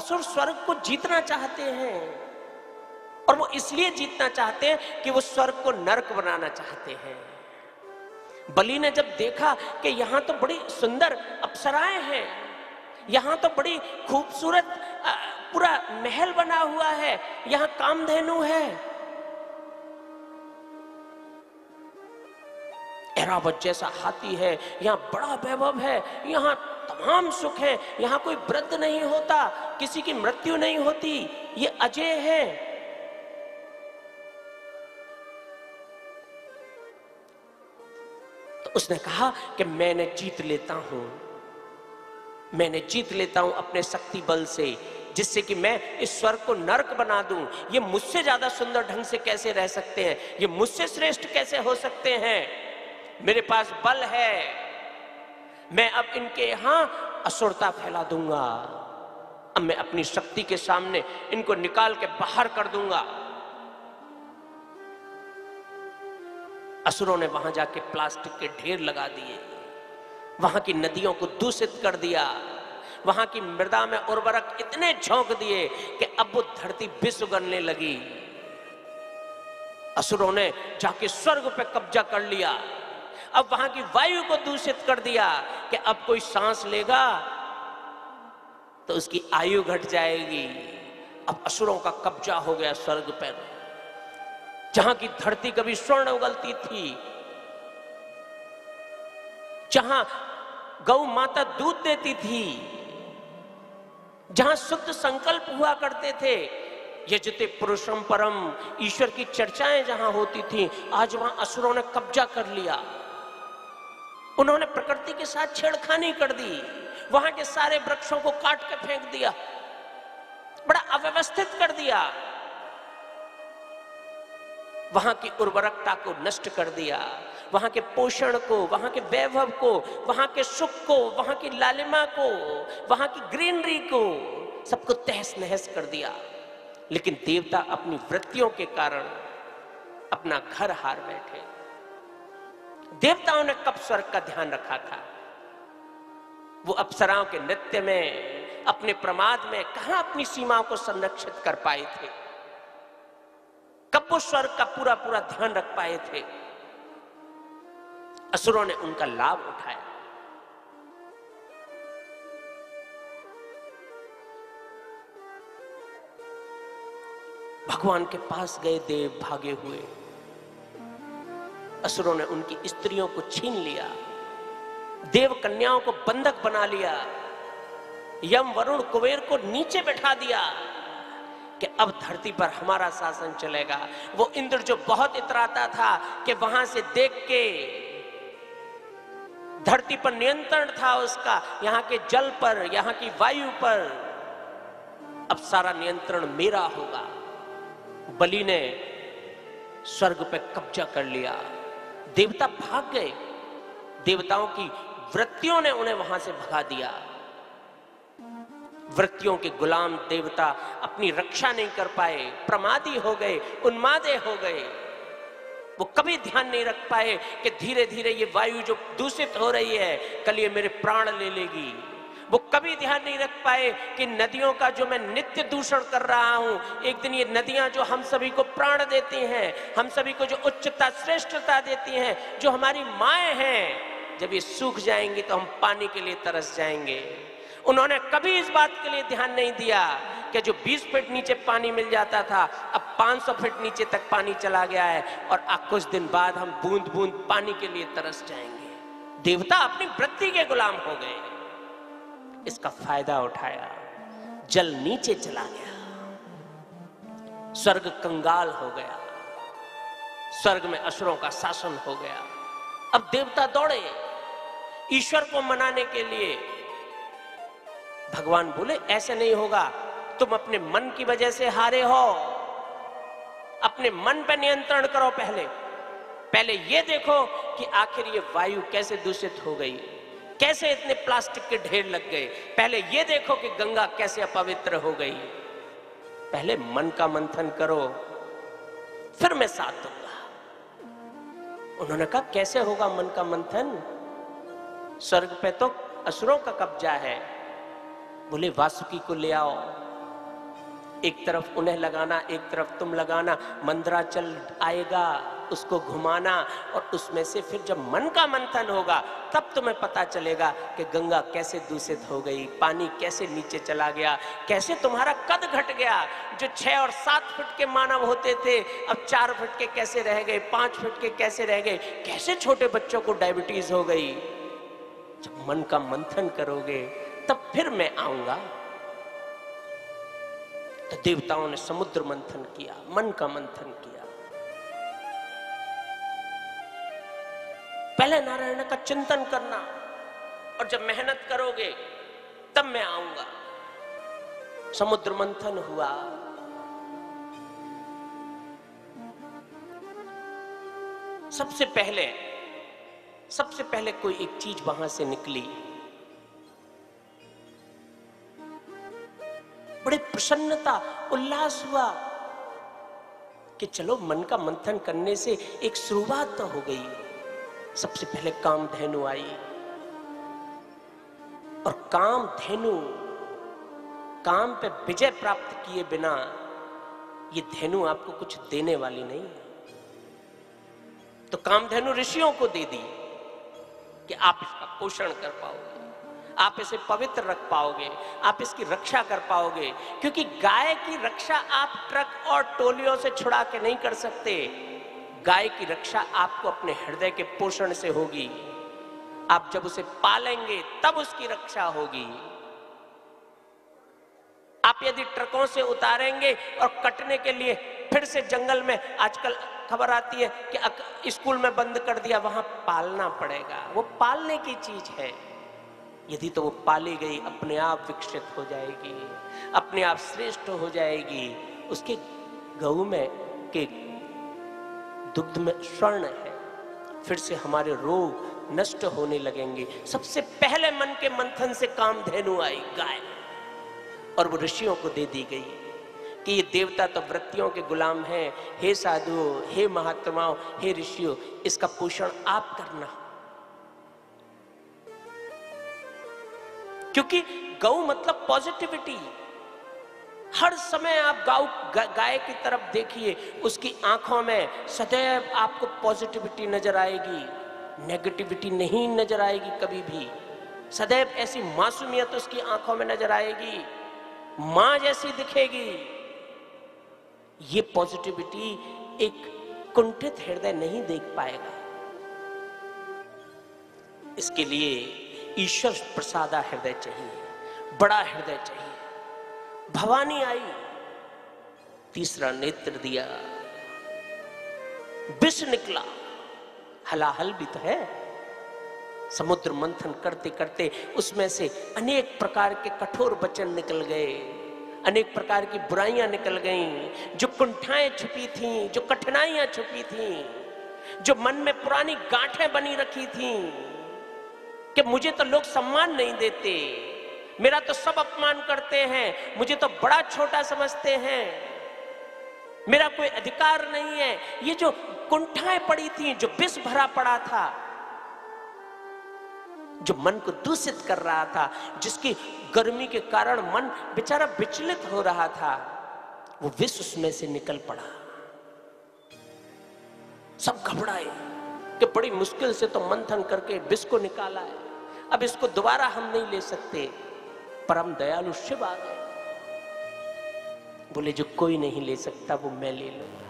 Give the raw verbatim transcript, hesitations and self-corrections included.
असुर स्वर्ग को जीतना चाहते हैं, और वो इसलिए जीतना चाहते हैं कि वो स्वर्ग को नरक बनाना चाहते हैं। बलि ने जब देखा कि यहां तो बड़ी सुंदर अप्सराएं हैं, यहां तो बड़ी खूबसूरत पूरा महल बना हुआ है, यहां कामधेनु है, ऐरावत जैसा हाथी है, यहां बड़ा वैभव है, यहां तमाम सुख है, यहां कोई वृद्ध नहीं होता, किसी की मृत्यु नहीं होती, ये अजय है। तो उसने कहा कि मैंने जीत लेता हूं, मैंने जीत लेता हूं अपने शक्ति बल से, जिससे कि मैं इस स्वर्ग को नरक बना दूं। ये मुझसे ज्यादा सुंदर ढंग से कैसे रह सकते हैं, ये मुझसे श्रेष्ठ कैसे हो सकते हैं, मेरे पास बल है, मैं अब इनके यहां असुरता फैला दूंगा, अब मैं अपनी शक्ति के सामने इनको निकाल के बाहर कर दूंगा। असुरों ने वहां जाके प्लास्टिक के ढेर लगा दिए, वहां की नदियों को दूषित कर दिया, वहां की मृदा में उर्वरक इतने झोंक दिए कि अब वो धरती विष उगलने लगी। असुरों ने जाके स्वर्ग पे कब्जा कर लिया, अब वहां की वायु को दूषित कर दिया कि अब कोई सांस लेगा तो उसकी आयु घट जाएगी। अब असुरों का कब्जा हो गया स्वर्ग पर। जहां की धरती कभी स्वर्ण उगलती थी, जहां गौ माता दूध देती थी, जहां शुद्ध संकल्प हुआ करते थे, यजते पुरुषम परम, ईश्वर की चर्चाएं जहां होती थी, आज वहां असुरों ने कब्जा कर लिया। उन्होंने प्रकृति के साथ छेड़खानी कर दी, वहां के सारे वृक्षों को काट के फेंक दिया, बड़ा अव्यवस्थित कर दिया, वहां की उर्वरकता को नष्ट कर दिया, वहां के पोषण को, वहां के वैभव को, वहां के सुख को, वहां की लालिमा को, वहां की ग्रीनरी को, सबको तहस नहस कर दिया। लेकिन देवता अपनी वृत्तियों के कारण अपना घर हार बैठे। देवताओं ने कब स्वर्ग का ध्यान रखा था? वो अप्सराओं के नृत्य में, अपने प्रमाद में कहां अपनी सीमाओं को संरक्षित कर पाए थे? कब वो स्वर्ग का पूरा पूरा ध्यान रख पाए थे? असुरों ने उनका लाभ उठाया। भगवान के पास गए देव भागे हुए, असुरों ने उनकी स्त्रियों को छीन लिया, देव कन्याओं को बंधक बना लिया, यम वरुण कुबेर को नीचे बैठा दिया कि अब धरती पर हमारा शासन चलेगा। वो इंद्र जो बहुत इतराता था कि वहां से देख के धरती पर नियंत्रण था उसका, यहां के जल पर, यहां की वायु पर, अब सारा नियंत्रण मेरा होगा। बलि ने स्वर्ग पे कब्जा कर लिया, देवता भाग गए, देवताओं की वृत्तियों ने उन्हें वहां से भगा दिया। वृत्तियों के गुलाम देवता अपनी रक्षा नहीं कर पाए, प्रमादी हो गए, उन्मादे हो गए। वो कभी ध्यान नहीं रख पाए कि धीरे धीरे ये वायु जो दूषित हो रही है कल ये मेरे प्राण ले लेगी। वो कभी ध्यान नहीं रख पाए कि नदियों का जो मैं नित्य दूषण कर रहा हूं, एक दिन ये नदियां जो हम सभी को प्राण देती हैं, हम सभी को जो उच्चता श्रेष्ठता देती हैं, जो हमारी माएँ हैं, जब ये सूख जाएंगी तो हम पानी के लिए तरस जाएंगे। उन्होंने कभी इस बात के लिए ध्यान नहीं दिया कि जो बीस फीट नीचे पानी मिल जाता था अब पाँच सौ फीट नीचे तक पानी चला गया है, और अब कुछ दिन बाद हम बूंद बूंद पानी के लिए तरस जाएंगे। देवता अपनी वृत्ति के गुलाम हो गए, इसका फायदा उठाया, जल नीचे चला गया, स्वर्ग कंगाल हो गया, स्वर्ग में असुरों का शासन हो गया। अब देवता दौड़े ईश्वर को मनाने के लिए। भगवान बोले ऐसे नहीं होगा, तुम अपने मन की वजह से हारे हो, अपने मन पे नियंत्रण करो। पहले पहले ये देखो कि आखिर ये वायु कैसे दूषित हो गई, कैसे इतने प्लास्टिक के ढेर लग गए। पहले ये देखो कि गंगा कैसे अपवित्र हो गई। पहले मन का मंथन करो, फिर मैं साथ दूंगा। उन्होंने कहा कैसे होगा मन का मंथन, स्वर्ग पे तो असुरों का कब्जा है। बोले वासुकी को ले आओ, एक तरफ उन्हें लगाना, एक तरफ तुम लगाना, मंदराचल आएगा, उसको घुमाना, और उसमें से फिर जब मन का मंथन होगा तब तुम्हें पता चलेगा कि गंगा कैसे दूषित हो गई, पानी कैसे नीचे चला गया, कैसे तुम्हारा कद घट गया। जो छह और सात फुट के मानव होते थे अब चार फुट के कैसे रह गए, पांच फुट के कैसे रह गए, कैसे छोटे बच्चों को डायबिटीज हो गई। जब मन का मंथन करोगे तब फिर मैं आऊंगा। तो देवताओं ने समुद्र मंथन किया, मन का मंथन किया। पहले नारायण का चिंतन करना, और जब मेहनत करोगे तब मैं आऊंगा। समुद्र मंथन हुआ। सबसे पहले सबसे पहले कोई एक चीज वहां से निकली, बड़े प्रसन्नता उल्लास हुआ कि चलो मन का मंथन करने से एक शुरुआत तो हो गई। सबसे पहले कामधेनु आई, और कामधेनु, काम पे विजय प्राप्त किए बिना ये धेनु आपको कुछ देने वाली नहीं है। तो कामधेनु ऋषियों को दे दी कि आप इसका पोषण कर पाओगे, आप इसे पवित्र रख पाओगे, आप इसकी रक्षा कर पाओगे। क्योंकि गाय की रक्षा आप ट्रक और टोलियों से छुड़ा के नहीं कर सकते। गाय की रक्षा आपको अपने हृदय के पोषण से होगी। आप जब उसे पालेंगे तब उसकी रक्षा होगी। आप यदि ट्रकों से उतारेंगे और कटने के लिए फिर से जंगल में, आजकल खबर आती है कि स्कूल में बंद कर दिया, वहां पालना पड़ेगा। वो पालने की चीज है। यदि तो वो पाली गई अपने आप विकसित हो जाएगी, अपने आप श्रेष्ठ हो जाएगी। उसके गऊ में के दुग्ध में स्वर्ण है, फिर से हमारे रोग नष्ट होने लगेंगे। सबसे पहले मन के मंथन से कामधेनु आई, गाय, और वो ऋषियों को दे दी गई कि ये देवता तो वृत्तियों के गुलाम हैं। हे साधुओं, हे महात्माओं, हे ऋषियों, इसका पोषण आप करना। क्योंकि गौ मतलब पॉजिटिविटी। हर समय आप गाय गाय की तरफ देखिए, उसकी आंखों में सदैव आपको पॉजिटिविटी नजर आएगी, नेगेटिविटी नहीं नजर आएगी कभी भी। सदैव ऐसी मासूमियत उसकी आंखों में नजर आएगी, मां जैसी दिखेगी। ये पॉजिटिविटी एक कुंठित हृदय नहीं देख पाएगा। इसके लिए ईश्वर प्रसादा हृदय चाहिए, बड़ा हृदय चाहिए। भवानी आई, तीसरा नेत्र दिया, विष निकला। हलाहल भी तो है। समुद्र मंथन करते करते उसमें से अनेक प्रकार के कठोर वचन निकल गए, अनेक प्रकार की बुराइयां निकल गईं, जो कुंठाएं छुपी थीं, जो कठिनाइयां छुपी थीं, जो मन में पुरानी गांठें बनी रखी थीं कि मुझे तो लोग सम्मान नहीं देते, मेरा तो सब अपमान करते हैं, मुझे तो बड़ा छोटा समझते हैं, मेरा कोई अधिकार नहीं है। ये जो कुंठाएं पड़ी थी, जो विष भरा पड़ा था, जो मन को दूषित कर रहा था, जिसकी गर्मी के कारण मन बेचारा विचलित हो रहा था, वो विष उसमें से निकल पड़ा। सब घबराए कि बड़ी मुश्किल से तो मंथन करके विष को निकाला है, अब इसको दोबारा हम नहीं ले सकते। परम दयालु शिव आ गए, बोले जो कोई नहीं ले सकता वो मैं ले लूंगा।